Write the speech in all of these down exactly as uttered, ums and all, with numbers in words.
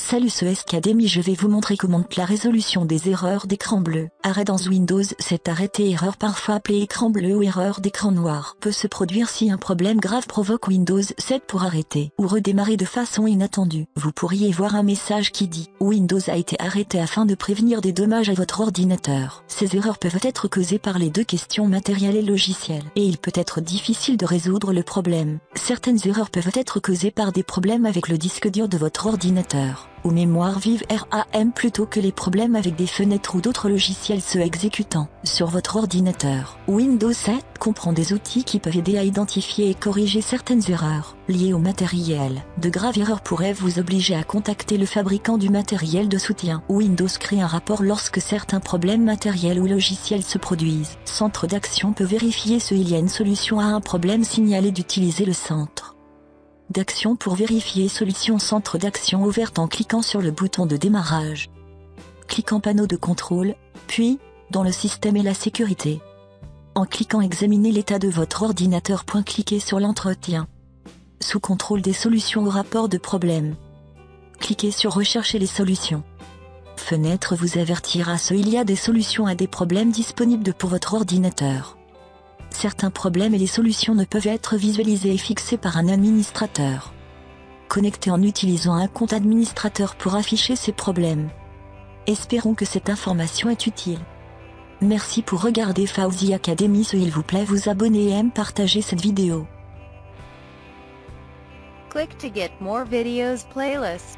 Salut ce Academy, je vais vous montrer comment la résolution des erreurs d'écran bleu. Arrêt dans Windows sept. Arrêté erreur, parfois appelée écran bleu ou erreur d'écran noir, peut se produire si un problème grave provoque Windows sept pour arrêter ou redémarrer de façon inattendue. Vous pourriez voir un message qui dit « Windows a été arrêté afin de prévenir des dommages à votre ordinateur ». Ces erreurs peuvent être causées par les deux questions matérielles et logicielles, et il peut être difficile de résoudre le problème. Certaines erreurs peuvent être causées par des problèmes avec le disque dur de votre ordinateur ou mémoire vive RAM plutôt que les problèmes avec des fenêtres ou d'autres logiciels se exécutant sur votre ordinateur. Windows sept comprend des outils qui peuvent aider à identifier et corriger certaines erreurs liées au matériel. De graves erreurs pourraient vous obliger à contacter le fabricant du matériel de soutien. Windows crée un rapport lorsque certains problèmes matériels ou logiciels se produisent. Centre d'action peut vérifier s'il y a une solution à un problème signalé d'utiliser le centre d'action pour vérifier solution. Centre d'action ouverte en cliquant sur le bouton de démarrage. Cliquant panneau de contrôle, puis, dans le système et la sécurité. En cliquant examiner l'état de votre ordinateur. Cliquez sur l'entretien. Sous contrôle des solutions au rapport de problème. Cliquez sur rechercher les solutions. Fenêtre vous avertira s'il y a des solutions à des problèmes disponibles pour votre ordinateur. Certains problèmes et les solutions ne peuvent être visualisés et fixés par un administrateur. Connectez en utilisant un compte administrateur pour afficher ces problèmes. Espérons que cette information est utile. Merci pour regarder Fawzi Academy. S'il vous plaît, vous abonner et aime partager cette vidéo. Click to get more videos playlist.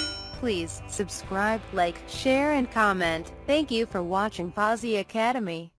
Please subscribe, like, share and comment. Thank you for watching Fawzi Academy.